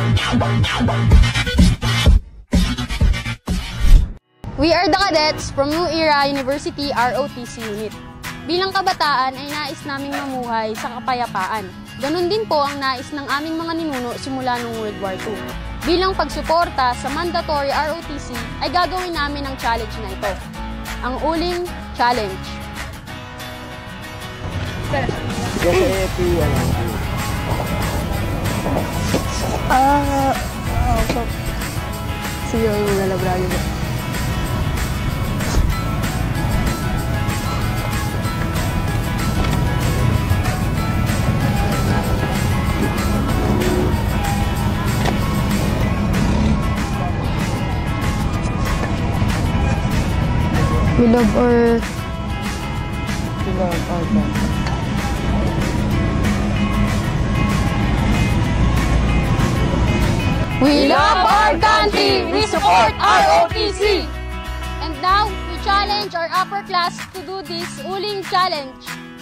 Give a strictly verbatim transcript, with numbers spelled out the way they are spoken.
We are the cadets from New Era University R O T C Unit. Bilang kabataan ay nais naming mamuhay sa kapayapaan. Ganon din po ang nais ng aming mga ninuno simula noong World War Two. Bilang pagsuporta sa mandatory R O T C ay gagawin namin ang challenge na ito, ang Uling Challenge. Ah, uh, sige, yung lalabrado ko. We love our... We love our country. We love our country! We support R O T C! And now, we challenge our upper class to do this Uling Challenge.